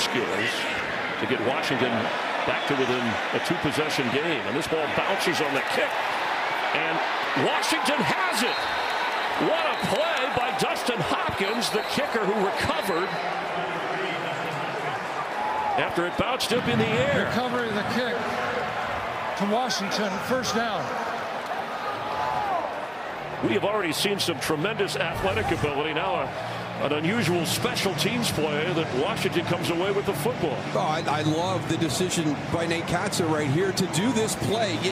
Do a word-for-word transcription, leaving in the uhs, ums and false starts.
skills to get Washington back to within a two-possession game. And this ball bounces on the kick, and Washington has it. What a play by Dustin Hopkins, the kicker, who recovered after it bounced up in the air. Recovering the kick to Washington, first down. We have already seen some tremendous athletic ability. Now a, an unusual special teams play that Washington comes away with the football. Oh, I, I love the decision by Nate Katza right here to do this play.